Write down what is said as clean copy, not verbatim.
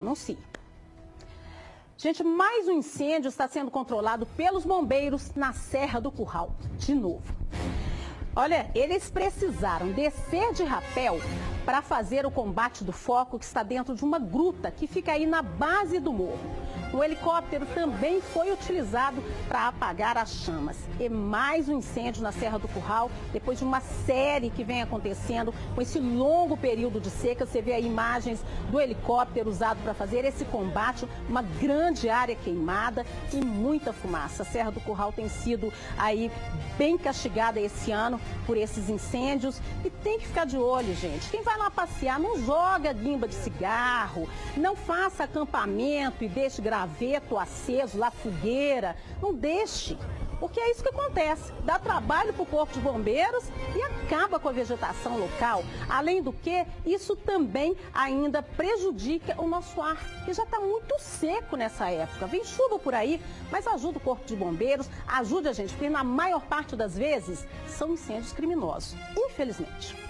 Anuncie. Gente, mais um incêndio está sendo controlado pelos bombeiros na Serra do Curral, de novo. Olha, eles precisaram descer de rapel para fazer o combate do foco que está dentro de uma gruta que fica aí na base do morro. O helicóptero também foi utilizado para apagar as chamas. E mais um incêndio na Serra do Curral, depois de uma série que vem acontecendo com esse longo período de seca. Você vê aí imagens do helicóptero usado para fazer esse combate, uma grande área queimada e muita fumaça. A Serra do Curral tem sido aí bem castigada esse ano por esses incêndios e tem que ficar de olho, gente. Quem vai lá passear, não joga guimba de cigarro, não faça acampamento e deixe graveto aceso, lá fogueira, não deixe. Porque é isso que acontece, dá trabalho para o Corpo de Bombeiros e acaba com a vegetação local. Além do que, isso também ainda prejudica o nosso ar, que já está muito seco nessa época. Vem chuva por aí, mas ajuda o Corpo de Bombeiros, ajude a gente, porque na maior parte das vezes são incêndios criminosos, infelizmente.